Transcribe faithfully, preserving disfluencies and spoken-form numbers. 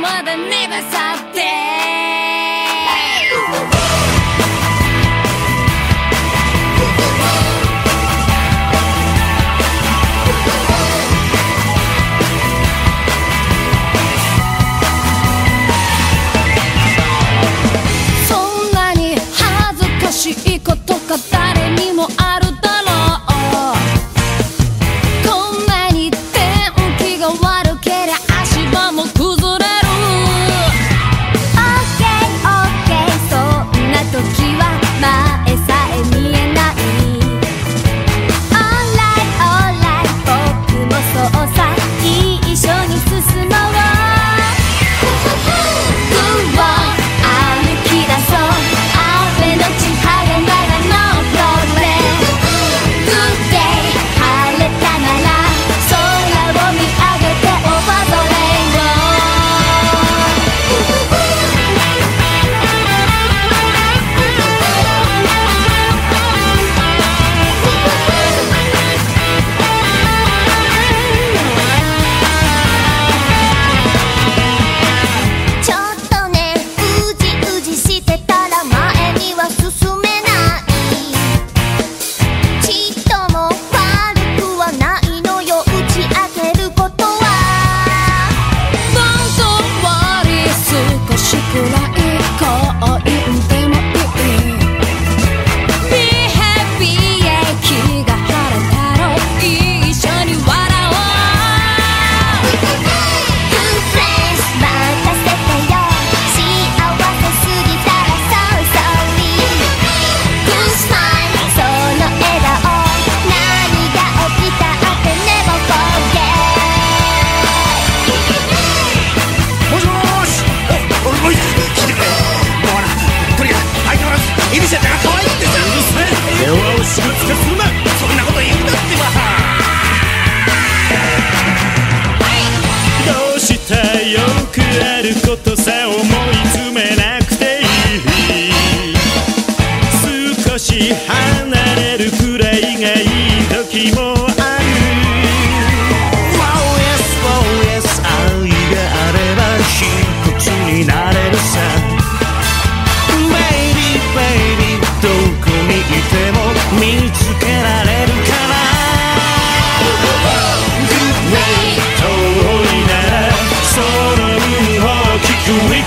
まだネバ去ってそんなに恥ずかしいことが誰にもあるだろう。こんなに天気が悪けりゃ足場も崩れる。 オーケーオーケー そんな時は前さえ見えない。 Alright alright 僕もそうさ、一緒に進もう。歩き出そう、雨のち晴れなら No problem。 Good day 晴れたなら空を見上げてオーバードレインボちょっとね、うじうじしてたら前には進めない。ちっとも悪くはないのよ、打ち明けることは。Don't worry 少しくらい好印でもいい。 Be happy 気が晴れたら一緒に笑おう。 Good friends 任せてよ、幸せすぎたら So sorry。 Good smile その笑顔、何が起きたって Never forget。 もしもーし。お、お、おい、聞いてくれ。もうな、とにかく相変わらずエリシャちゃんが可愛いってさ。うるせえ。電話をしぶつけするな。そんなこと言うんだってば。 どうしたよくあることさ、思い詰めなくていい。少し離れるくらいがいい時もある。 Wow yes wow yes 愛があれば一つになれるさ。 Baby baby どこにいても見つけられるかな。 Good way 遠いならその海を聞く